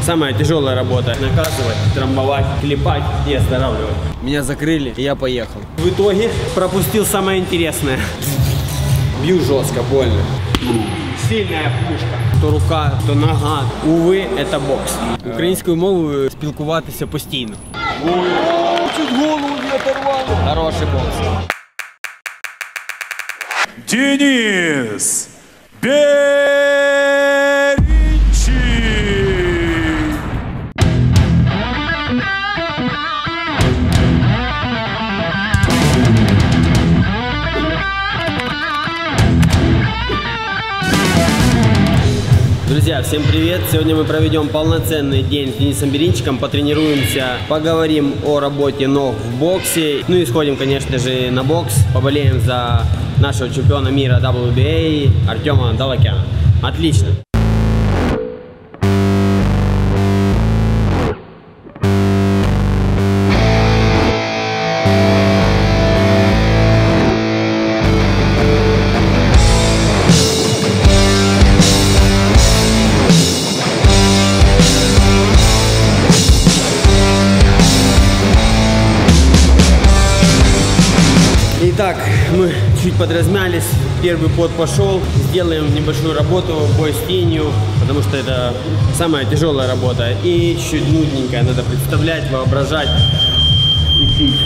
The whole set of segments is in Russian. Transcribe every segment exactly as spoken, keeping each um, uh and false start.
Самая тяжелая работа. Наказывать, трамбовать, клепать и оздоравливать. Меня закрыли, и я поехал. В итоге пропустил самое интересное. Бью жестко, больно. Сильная пушка. То рука, то нога. Увы, это бокс. Українською мовою спілкуватися постійно. Ой, чуть голову не оторвало. Хороший бокс. Денис Беринчи. Друзья, всем привет! Сегодня мы проведем полноценный день с Денисом Беринчиком, потренируемся, поговорим о работе ног в боксе. Ну и сходим, конечно же, на бокс, поболеем за нашего чемпиона мира дабл ю би эй Артема Давлакяна. Отлично! Итак, мы чуть подразмялись, первый пот пошел, сделаем небольшую работу, бой с тенью, потому что это самая тяжелая работа и чуть нудненькая, надо представлять, воображать и пить.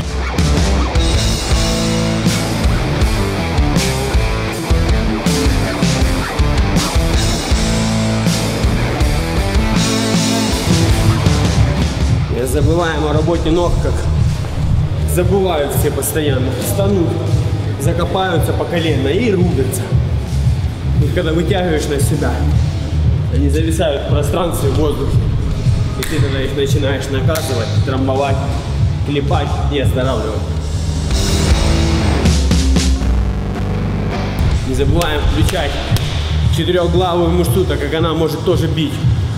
Не забываем о работе ног, как забывают все постоянно, встанут, закопаются по колено и рубятся. И когда вытягиваешь на себя, они зависают в пространстве, в воздухе. И ты тогда их начинаешь наказывать, трамбовать, клепать и оздоравливать. Не забываем включать четырехглавую мышцу, так как она может тоже бить.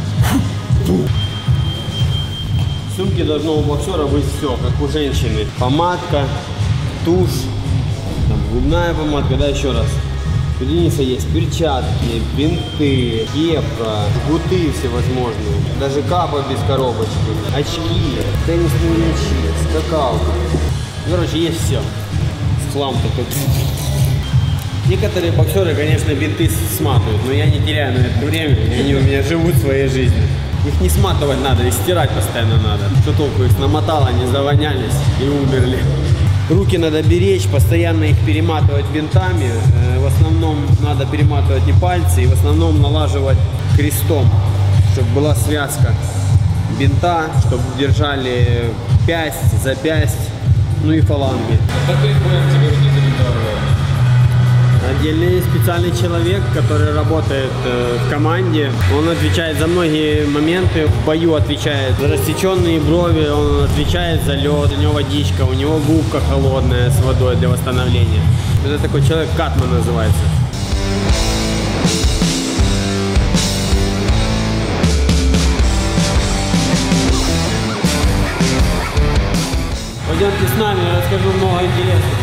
В сумке должно у боксера быть все, как у женщины. Помадка, тушь, там, губная помадка, да, еще раз. У Дениса есть перчатки, бинты, кепка, жгуты всевозможные, даже капа без коробочки, очки, теннисные мячи, скакалка. Короче, есть все. С хлам такой. Некоторые боксеры, конечно, бинты сматывают, но я не теряю на это время, и они у меня живут своей жизнью. Их не сматывать надо, их стирать постоянно надо. Что толку, их намотало, они завонялись и умерли. Руки надо беречь, постоянно их перематывать бинтами. В основном надо перематывать не пальцы, и в основном налаживать крестом, чтобы была связка бинта, чтобы держали пясть, запясть, ну и фаланги. Отдельный специальный человек, который работает э, в команде, он отвечает за многие моменты, в бою отвечает за рассеченные брови, он отвечает за лед, у него водичка, у него губка холодная с водой для восстановления. Это такой человек, катман называется. Пойдемте с нами, я расскажу много интересного.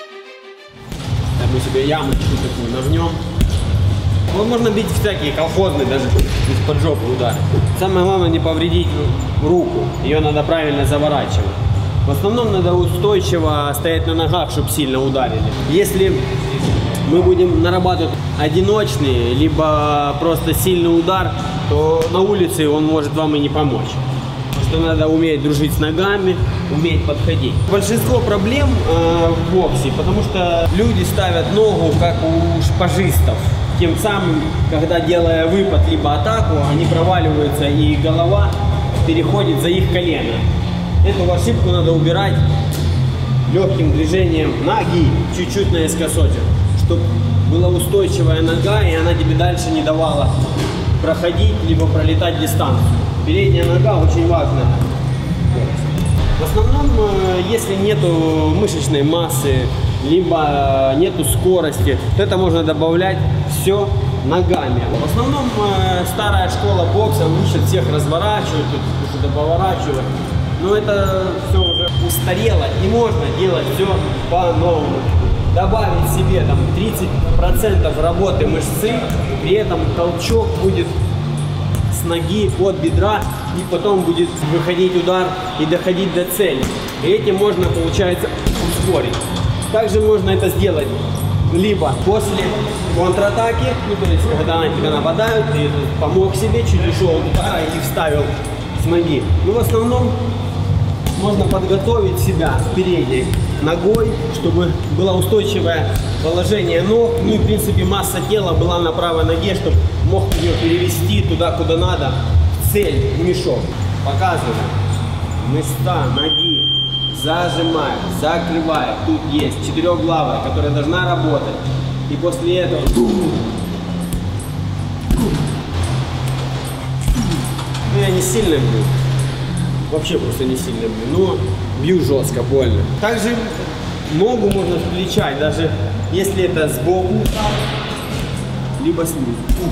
Мы себе ямочку такую нагнем. Вот можно бить всякие колхозные, даже из-под жопы удары. Самое главное не повредить руку, ее надо правильно заворачивать. В основном надо устойчиво стоять на ногах, чтобы сильно ударили. Если мы будем нарабатывать одиночный, либо просто сильный удар, то на улице он может вам и не помочь. Что надо уметь дружить с ногами, уметь подходить. Большинство проблем э, в боксе, потому что люди ставят ногу, как у шпажистов. Тем самым, когда делая выпад либо атаку, они проваливаются и голова переходит за их колено. Эту ошибку надо убирать легким движением ноги, чуть-чуть наискосочек, чтобы была устойчивая нога, и она тебе дальше не давала проходить, либо пролетать дистанцию. Передняя нога очень важна. В основном, если нету мышечной массы, либо нету скорости, то это можно добавлять все ногами. В основном старая школа бокса учит всех разворачивать, что-то поворачивать. Но это все уже устарело, и можно делать все по-новому. Добавить себе там тридцать процентов работы мышцы, при этом толчок будет с ноги, от бедра, и потом будет выходить удар и доходить до цели. И этим можно, получается, ускорить. Также можно это сделать либо после контратаки, ну, то есть когда на тебя нападают, ты помог себе, чуть ушел от удара и вставил с ноги. Но в основном можно подготовить себя передней ногой, чтобы было устойчивое положение ног, ну и в принципе масса тела была на правой ноге, чтобы мог ее перевести туда, куда надо, в цель, в мешок. Показываем. Места ноги зажимаем, закрываем. Тут есть четырехглавая, которая должна работать. И после этого ну, я не сильно бью. Вообще просто не сильно бью, но бью жестко, больно. Также ногу можно включать, даже если это сбоку, либо снизу.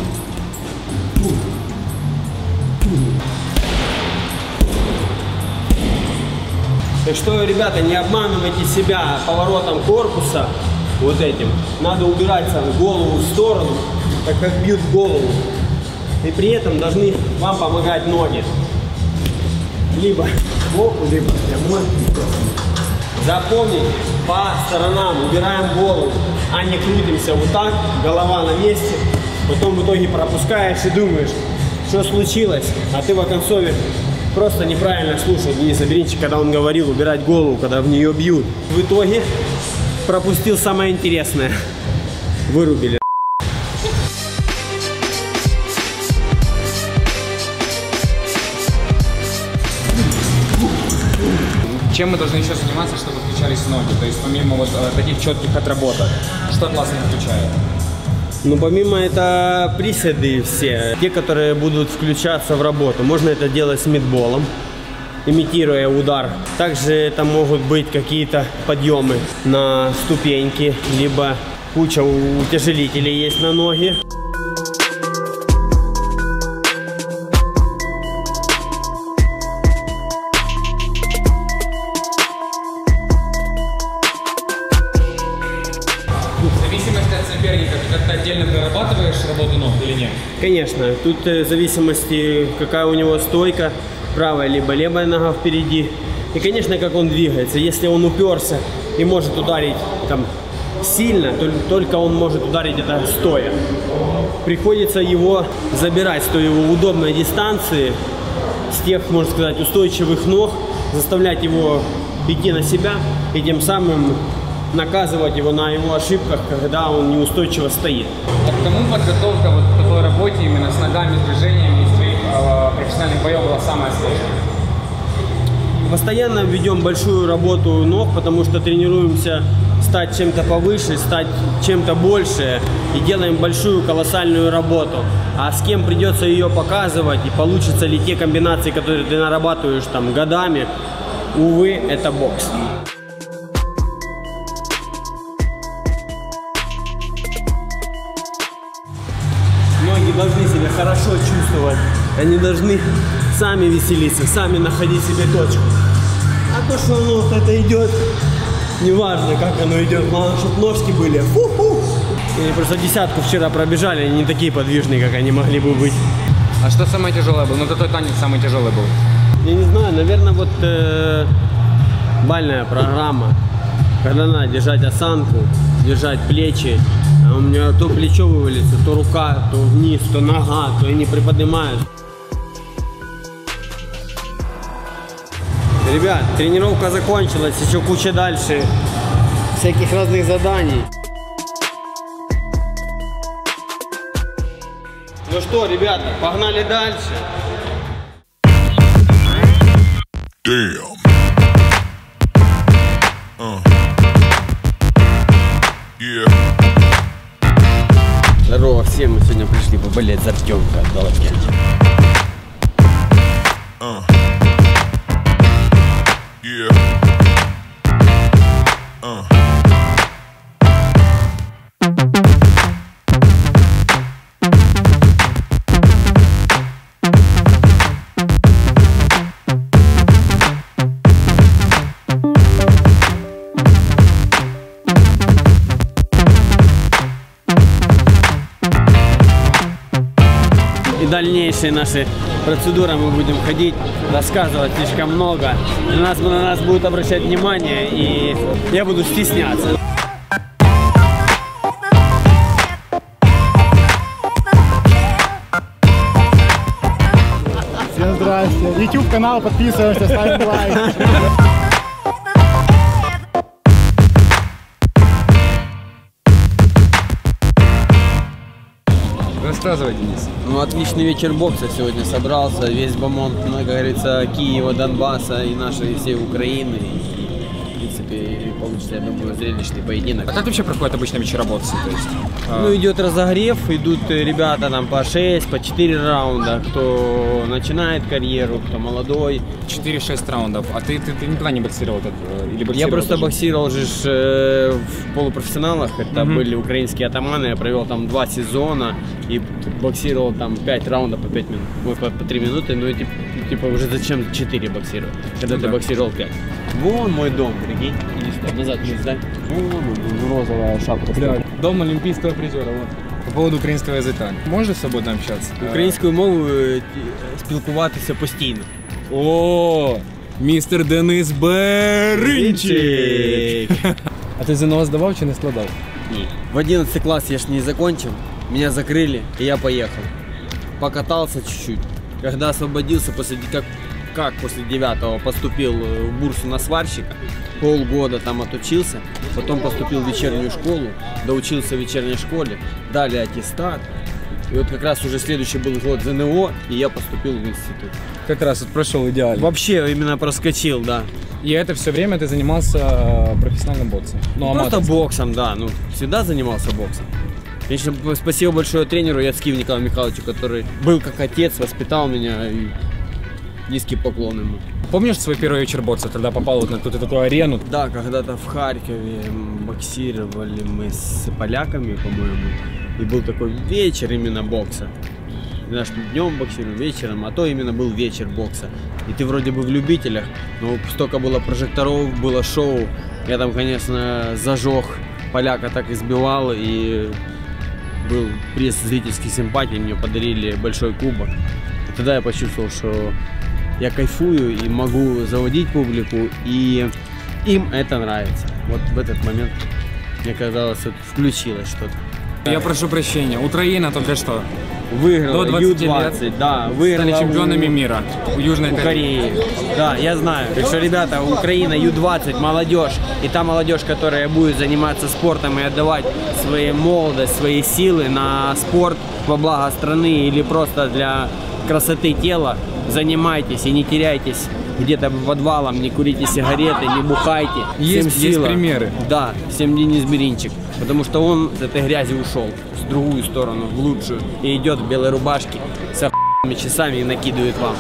Так что, ребята, не обманывайте себя поворотом корпуса, вот этим. Надо убирать сам голову в сторону, так как бьют в голову. И при этом должны вам помогать ноги. Либо сбоку, либо прямой. Запомните, по сторонам убираем голову, а не крутимся вот так, голова на месте. Потом в итоге пропускаешь и думаешь, что случилось, а ты в оконцове просто неправильно слушал Дениса Гринча, когда он говорил убирать голову, когда в нее бьют. В итоге пропустил самое интересное. Вырубили. Чем мы должны еще заниматься, чтобы включались ноги? То есть помимо вот таких четких отработок, что классно включает? Ну, помимо это приседы все, те, которые будут включаться в работу. Можно это делать с мидболом, имитируя удар. Также это могут быть какие-то подъемы на ступеньки, либо куча утяжелителей есть на ноги. Как-то отдельно прорабатываешь работу ног или нет? Конечно, тут в зависимости, какая у него стойка, правая либо левая нога впереди. И, конечно, как он двигается. Если он уперся и может ударить там сильно, то только он может ударить это стоя. Приходится его забирать с той его удобной дистанции, с тех, можно сказать, устойчивых ног, заставлять его идти на себя и тем самым наказывать его на его ошибках, когда он неустойчиво стоит. А к кому подготовка вот к такой работе именно с ногами, с движениями из твоих э, профессиональных боев была самая сложная? Постоянно ведем большую работу ног, потому что тренируемся стать чем-то повыше, стать чем-то больше и делаем большую колоссальную работу. А с кем придется ее показывать и получится ли те комбинации, которые ты нарабатываешь там годами, увы, это бокс. Ноги должны себя хорошо чувствовать, они должны сами веселиться, сами находить себе точку. А то, что оно вот это идет, неважно, как оно идет, главное, чтобы ножки были. Фу-ху. Они просто десятку вчера пробежали, они не такие подвижные, как они могли бы быть. А что самое тяжелое было? Ну, какой танец самый тяжелый был? Я не знаю, наверное, вот э, бальная программа, когда надо держать осанку, держать плечи. А у меня то плечо вывалится, то рука, то вниз, то нога, то я не приподнимаюсь. Ребят, тренировка закончилась, еще куча дальше всяких разных заданий. Ну что, ребята, погнали дальше. Damn. Uh. Yeah. Здорово всем, мы сегодня пришли поболеть за Артемка от Балаки. Uh. Yeah. Uh. И дальнейшее дальнейшие наши процедуры мы будем ходить, рассказывать слишком много. И нас, на нас будут обращать внимание, и я буду стесняться. Всем здрасте. YouTube канал, подписываемся, ставим лайк. Рассказывай, Денис. Ну, отличный вечер бокса сегодня собрался. Весь бомонд, как говорится, Киева, Донбасса и нашей всей Украины. И, в принципе, получится, я думаю, зрелищный поединок. А как вообще проходит обычно вечера бокса? То есть, Ну, идет разогрев, идут ребята там по шесть, по четыре раунда. Кто начинает карьеру, кто молодой. четыре-шесть раундов. А ты, ты, ты никогда не боксировал? Так, или боксировал Я просто даже? боксировал же ж, э, в полупрофессионалах. Это Мгм. были украинские атаманы. Я провел там два сезона и боксировал там пять раундов по пять минут. Ой, по, по три минуты. Ну и типа, типа уже зачем четыре боксировать, когда Ну ты да. боксировал пять. Вон мой дом, прикинь. Иди сюда, назад не сдай. Вон розовая шапка. Бля, дом олимпийского призера. Вот. По поводу українського язика. Можеш свободно общаться? Українською мовою спілкуватися постійно. О, містер Денис Беринчик. А ти ЗНО здавав чи не складав? Ні. В одиннадцатый класс я ж не закончил, меня закрыли, и я поехал. Покатался чуть-чуть. Когда освободился, после, как, как после девятого поступил в бурсу на сварщика, полгода там отучился, потом поступил в вечернюю школу, доучился в вечерней школе, дали аттестат. И вот как раз уже следующий был год ЗНО, и я поступил в институт. Как раз вот прошел идеально. Вообще именно проскочил, да. И это все время ты занимался профессиональным боксом? Ну, Просто аматорским. боксом, да, ну, всегда занимался боксом. Конечно, спасибо большое тренеру Яцкиеву Николаю Михайловичу, который был как отец, воспитал меня, и низкий поклон ему. Помнишь свой первый вечер бокса, когда попал вот на ту такую арену? Да, когда-то в Харькове боксировали мы с поляками, по-моему, и был такой вечер именно бокса. Знаешь, днем боксируем, вечером, а то именно был вечер бокса. И ты вроде бы в любителях, но столько было прожекторов, было шоу. Я там, конечно, зажег, поляка так избивал, и был приз зрительских симпатий, мне подарили большой кубок. И тогда я почувствовал, что я кайфую и могу заводить публику, и им это нравится. Вот в этот момент, мне казалось, вот включилось что-то. Я прошу прощения, Украина только что Выиграла до двадцати Ю двадцать, да, стали выиграла чемпионами у, мира у Южной у Кореи. Кореи. Да, я знаю. Так что, ребята, Украина, Ю двадцать, молодежь. И та молодежь, которая будет заниматься спортом и отдавать свою молодость, свои силы на спорт во благо страны или просто для красоты тела, занимайтесь и не теряйтесь где-то по подвалам, не курите сигареты, не бухайте. Есть- Всем есть сила. примеры. Да, всем Денис Беринчик. Потому что он с этой грязи ушел в другую сторону, в лучшую. И идет в белой рубашке с охуенными часами и накидывает вам.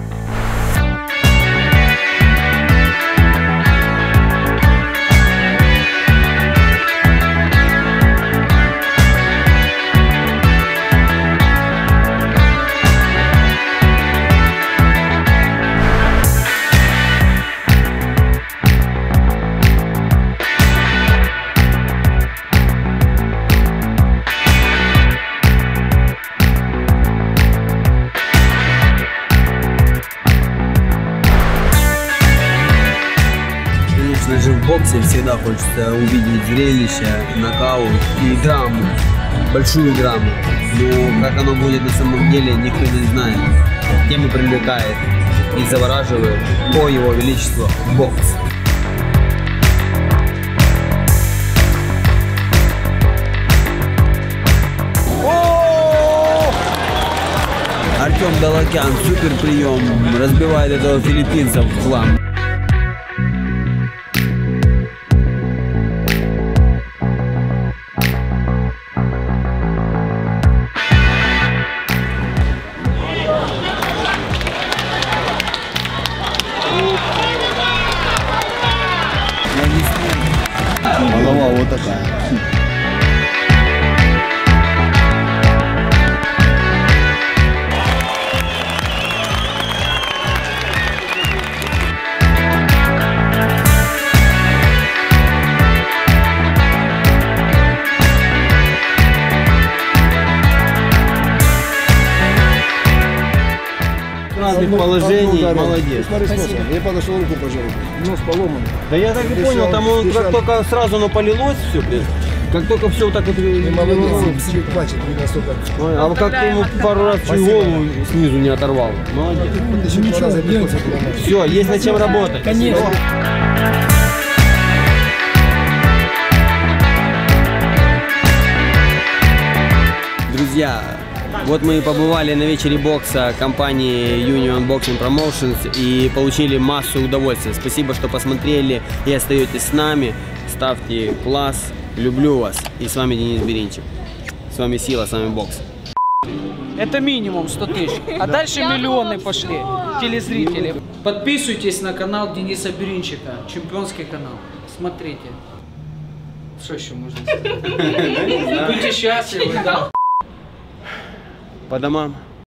Конечно же, в боксе всегда хочется увидеть зрелище, нокаут и драму, большую драму. Но как оно будет на самом деле, никто не знает. Тема привлекает и завораживает по его величеству бокс. Артем Далакян, супер прием, разбивает этого филиппинца в хлам. Голова вот такая. предположений, молодец. Смотри, способ. Я подошел, руку пожал. Нос поломан. Да я так и понял, там он как только сразу оно полилось все, блин. Как только все вот так вот... Ты молодец, себе плачет, не настолько. Ой, а как ты ему пару раз чуть голову снизу не оторвал. Молодец. Еще два раза приходится поломать. Все, есть над чем работать. Конечно. Друзья, вот мы и побывали на вечере бокса компании Union Boxing Promotions и получили массу удовольствия. Спасибо, что посмотрели и остаетесь с нами. Ставьте класс. Люблю вас. И с вами Денис Беринчик. С вами сила, с вами бокс. Это минимум сто тысяч. А дальше миллионы пошли. Телезрители. Подписывайтесь на канал Дениса Беринчика. Чемпионский канал. Смотрите. Что еще можно сказать? Будьте счастливы, да. По домам.